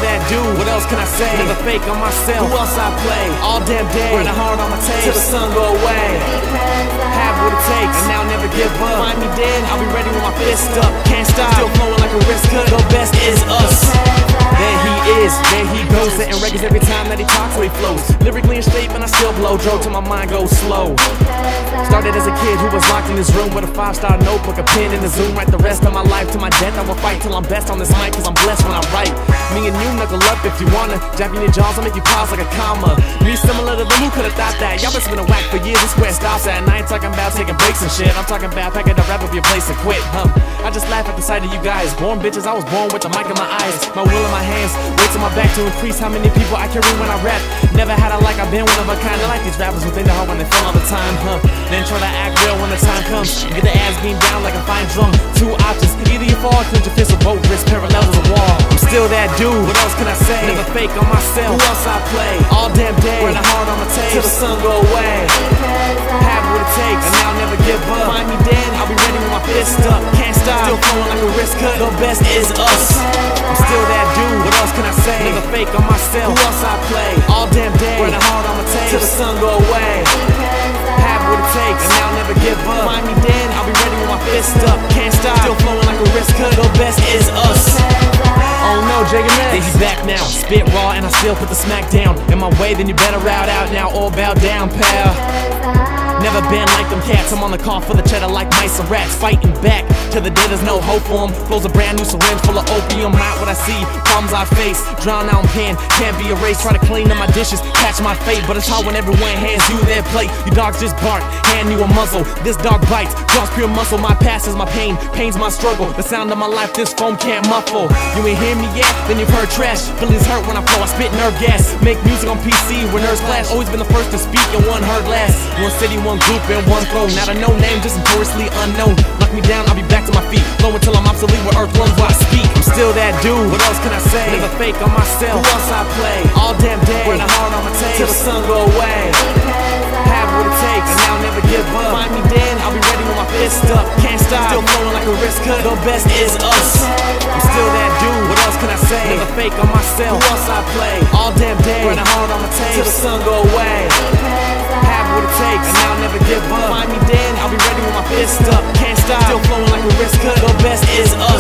that dude, what else can I say? Never fake on myself, who else I play? All damn day, grinding hard on my tape till the sun go away. Have what it takes, and now never give up. Find me dead, I'll be ready with my fist up. Can't stop, still flowing like a wrist cut. The best is us. There he is, there he goes, setting records every time that he talks or he flows. Lyrically in shape and I still blow, drove till my mind goes slow. Started as a kid who was locked in his room with a 5-star notebook, a pen and a zoom. Write the rest of my life to my death. I will fight till I'm best on this mic, cause I'm blessed when I write. Me and you knuckle up if you wanna. Jab in your jaws, I'll make you pause like a comma. Me similar to them, who could've thought that? Y'all been spinning whack for years, this where it stops at. And I ain't talking about taking breaks and shit. I'm talking about packing up, wrap up your place and quit, I just laugh at the sight of you guys. Born bitches, I was born with the mic in my eyes, my will in my hands, weights on my back to increase how many people I carry when I rap. Never had a like, I've been one of a kind. I like these rappers who think they're hard when they feel all the time, Then try to act real when the time comes. Get the ass beamed down like a fine drum. Two options, either you fall, clench your fist, or both wrists parallel to the wall. I'm still that dude, what else can I say? Never fake on myself, who else I play? All damn day, grinding hard on my tape till the sun go away. Have what it takes, and now never give up. Find me dead, I'll be ready with my fist up. Can't stop, still flowing like a wrist cut. The best is us. I'm still that dude, what else can I say? Never fake on myself, who else I play? All damn day, grinding hard on my tape till the sun go away. Have what it takes, and now never give up. Find me dead, I'll be ready with my fist up. Can't stop, still flowing like a wrist cut. The best is us. Oh no, Jagger Man, he's back now. Spit raw and I still put the smack down. In my way, then you better route out now or bow down, pal. Never been like them cats, I'm on the call for the cheddar like mice and rats. Fighting back till the day there's no hope for them. Flows a brand new syringe full of opium. Not what I see, problems I face. Drown out in pen, can't be erased. Try to clean up my dishes, catch my fate. But it's hard when everyone hands you their plate. You dogs just bark, hand you a muzzle. This dog bites, draws pure muscle. My past is my pain, pain's my struggle. The sound of my life this foam can't muffle. You ain't hear me yet, then you've heard trash. Feelings hurt when I flow, I spit nerve gas. Make music on PC where nerves clash. Always been the first to speak and one heard last. One city, one group and one throne. Not a no name, just notoriously unknown. Knock me down, I'll be back to my feet. Low until I'm obsolete where earth runs while I speak. I'm still that dude, what else can I say? Never fake on myself, who else I play? All damn day, grinding hard on my tape till the sun go away. Have what it takes, and now never give up. Find me dead, I'll be ready with my fist up. Can't stop, still flowing like a wrist cut. The best is us. I'm still that dude, what else can I say? Never fake on myself, who else I play? All damn day, grinding hard on my tape till the sun go away. Have what it takes, and now never give up. Find me dead, I'll be ready with my fist up. Can't stop, still flowing like a wrist cut. The best is us.